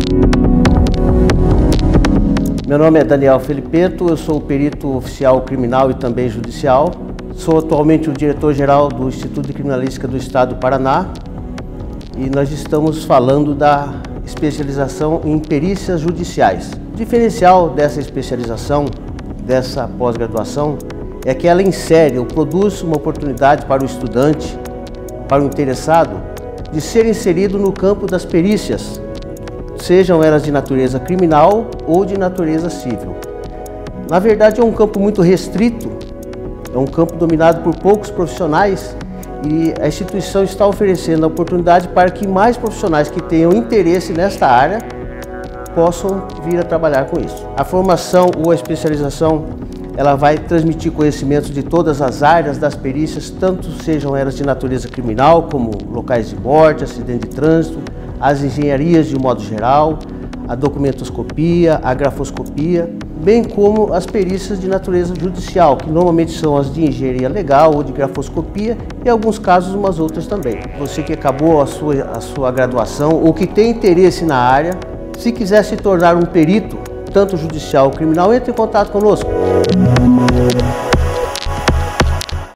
Meu nome é Daniel Felipeto, eu sou perito oficial criminal e também judicial. Sou atualmente o diretor-geral do Instituto de Criminalística do Estado do Paraná e nós estamos falando da especialização em perícias judiciais. O diferencial dessa especialização, dessa pós-graduação, é que ela insere ou produz uma oportunidade para o estudante, para o interessado, de ser inserido no campo das perícias, sejam elas de natureza criminal ou de natureza civil. Na verdade, é um campo muito restrito, é um campo dominado por poucos profissionais e a instituição está oferecendo a oportunidade para que mais profissionais que tenham interesse nesta área possam vir a trabalhar com isso. A formação ou a especialização, ela vai transmitir conhecimentos de todas as áreas das perícias, tanto sejam elas de natureza criminal, como locais de morte, acidente de trânsito, as engenharias de modo geral, a documentoscopia, a grafoscopia, bem como as perícias de natureza judicial, que normalmente são as de engenharia legal ou de grafoscopia, e em alguns casos umas outras também. Você que acabou a sua graduação ou que tem interesse na área, se quiser se tornar um perito, tanto judicial ou criminal, entre em contato conosco.